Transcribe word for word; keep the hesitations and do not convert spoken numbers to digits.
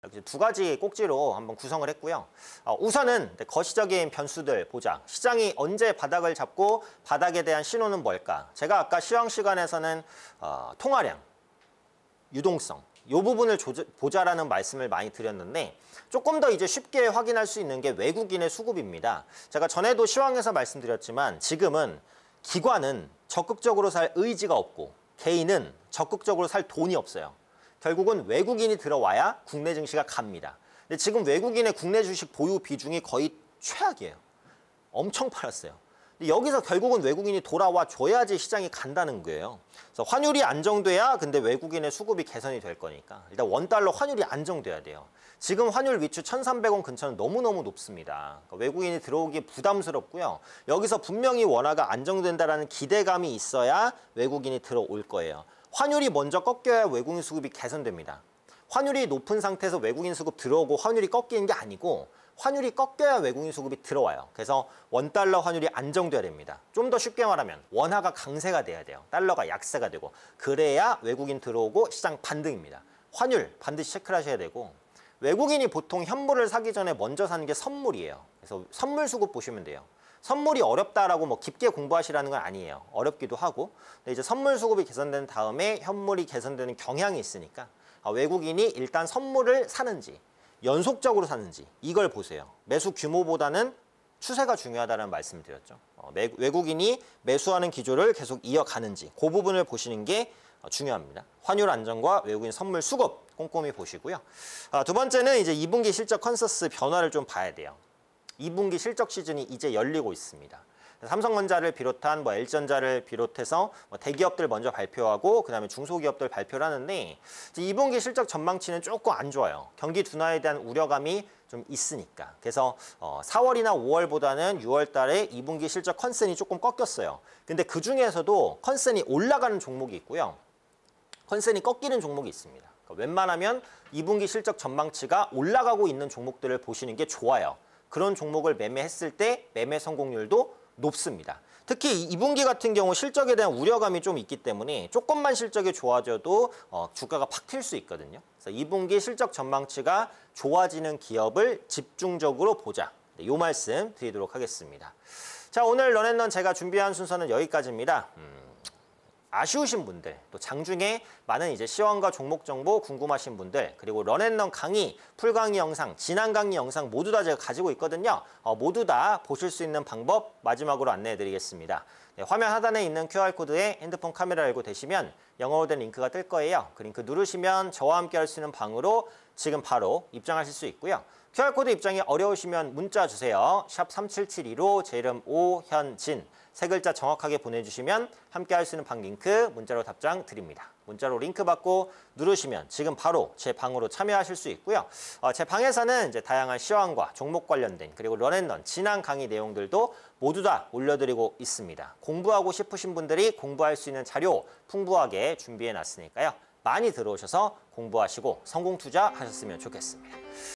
두 가지 꼭지로 한번 구성을 했고요. 어, 우선은 거시적인 변수들 보자. 시장이 언제 바닥을 잡고 바닥에 대한 신호는 뭘까? 제가 아까 시황 시간에서는 어, 통화량, 유동성 이 부분을 조저, 보자라는 말씀을 많이 드렸는데 조금 더 이제 쉽게 확인할 수 있는 게 외국인의 수급입니다. 제가 전에도 시황에서 말씀드렸지만 지금은 기관은 적극적으로 살 의지가 없고 개인은 적극적으로 살 돈이 없어요. 결국은 외국인이 들어와야 국내 증시가 갑니다. 근데 지금 외국인의 국내 주식 보유 비중이 거의 최악이에요. 엄청 팔았어요. 근데 여기서 결국은 외국인이 돌아와 줘야지 시장이 간다는 거예요. 그래서 환율이 안정돼야 근데 외국인의 수급이 개선이 될 거니까 일단 원달러 환율이 안정돼야 돼요. 지금 환율 위추 천삼백 원 근처는 너무너무 높습니다. 그러니까 외국인이 들어오기 부담스럽고요. 여기서 분명히 원화가 안정된다는 기대감이 있어야 외국인이 들어올 거예요. 환율이 먼저 꺾여야 외국인 수급이 개선됩니다. 환율이 높은 상태에서 외국인 수급 들어오고 환율이 꺾이는 게 아니고 환율이 꺾여야 외국인 수급이 들어와요. 그래서 원달러 환율이 안정돼야 됩니다. 좀 더 쉽게 말하면 원화가 강세가 돼야 돼요. 달러가 약세가 되고 그래야 외국인 들어오고 시장 반등입니다. 환율 반드시 체크를 하셔야 되고 외국인이 보통 현물을 사기 전에 먼저 사는 게 선물이에요. 그래서 선물 수급 보시면 돼요. 선물이 어렵다라고 뭐 깊게 공부하시라는 건 아니에요. 어렵기도 하고. 근데 이제 선물 수급이 개선된 다음에 현물이 개선되는 경향이 있으니까 아, 외국인이 일단 선물을 사는지 연속적으로 사는지 이걸 보세요. 매수 규모보다는 추세가 중요하다는 말씀을 드렸죠. 어, 매, 외국인이 매수하는 기조를 계속 이어가는지 그 부분을 보시는 게 어, 중요합니다. 환율 안정과 외국인 선물 수급 꼼꼼히 보시고요. 아, 두 번째는 이제 이 분기 실적 컨센서스 변화를 좀 봐야 돼요. 이 분기 실적 시즌이 이제 열리고 있습니다. 삼성전자를 비롯한 뭐 엘전자를 비롯해서 뭐 대기업들 먼저 발표하고 그다음에 중소기업들 발표를 하는데 이 분기 실적 전망치는 조금 안 좋아요. 경기 둔화에 대한 우려감이 좀 있으니까. 그래서 어 사월이나 오월보다는 유월 달에 이 분기 실적 컨센이 조금 꺾였어요. 근데 그 중에서도 컨센이 올라가는 종목이 있고요. 컨센이 꺾이는 종목이 있습니다. 그러니까 웬만하면 이 분기 실적 전망치가 올라가고 있는 종목들을 보시는 게 좋아요. 그런 종목을 매매했을 때 매매 성공률도 높습니다. 특히 이 분기 같은 경우 실적에 대한 우려감이 좀 있기 때문에 조금만 실적이 좋아져도 어, 주가가 팍 튈 수 있거든요. 그래서 이 분기 실적 전망치가 좋아지는 기업을 집중적으로 보자. 네, 요 말씀 드리도록 하겠습니다. 자, 오늘 런앤런 제가 준비한 순서는 여기까지입니다. 음. 아쉬우신 분들, 또 장중에 많은 이제 시황과 종목 정보 궁금하신 분들, 그리고 런앤런 강의, 풀강의 영상, 진한 강의 영상 모두 다 제가 가지고 있거든요. 어, 모두 다 보실 수 있는 방법 마지막으로 안내해 드리겠습니다. 네, 화면 하단에 있는 큐알코드에 핸드폰 카메라 열고 되시면 영어로 된 링크가 뜰 거예요. 그 링크 누르시면 저와 함께 할 수 있는 방으로 지금 바로 입장하실 수 있고요. 큐알코드 입장이 어려우시면 문자 주세요. 샵 삼칠칠이로 제 이름 오현진 세 글자 정확하게 보내주시면 함께 할 수 있는 방 링크 문자로 답장 드립니다. 문자로 링크 받고 누르시면 지금 바로 제 방으로 참여하실 수 있고요. 어, 제 방에서는 이제 다양한 시황과 종목 관련된 그리고 런앤런 진한 강의 내용들도 모두 다 올려드리고 있습니다. 공부하고 싶으신 분들이 공부할 수 있는 자료 풍부하게 준비해 놨으니까요. 많이 들어오셔서 공부하시고 성공 투자하셨으면 좋겠습니다.